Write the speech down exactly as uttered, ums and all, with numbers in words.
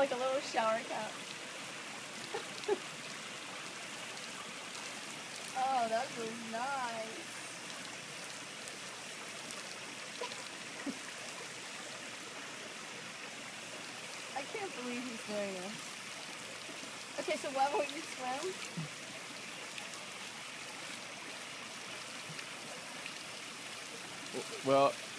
like a little shower cap. Oh, that feels nice. I can't believe he's doing this. Okay, so why won't you swim? Well,